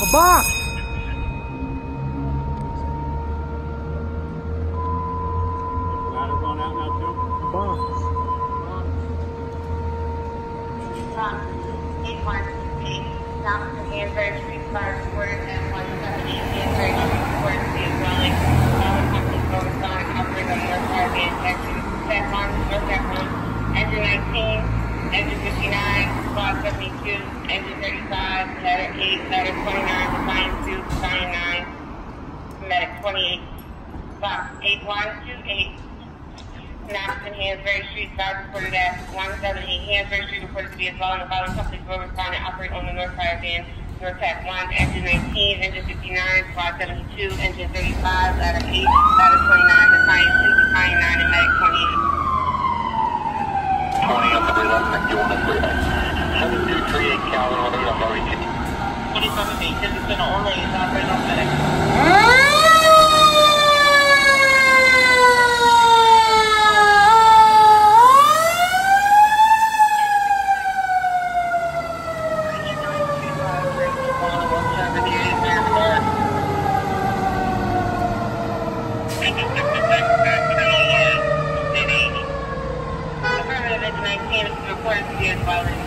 box. Ladder going out now too? Box. 818 South Hansberry Street, fire reported at 170 Hansberry Street, reported to be a dwelling. All companies overtime operating on North Fire Van Section. Set 1, North Set 1, engine 19, engine 59, squad 72, engine 35, ladder 8, ladder 29, battalion 2, battalion 9, medic 28, box 8128. Knoxville, Hansberry Street, fire reported at 170 Hansberry Street, reported to be a dwelling. The following companies will respond and operate on the North Fire Van. North Pack 1, engine 19, engine 59, squad 72, engine 35, ladder 8, ladder 29, battalion 2, battalion 9, and medic 28. 20 up to 11, if you want to clear that. 7238 Calvin, on I'm already 27 8, this is an only operating on medic. Reported to be a violation.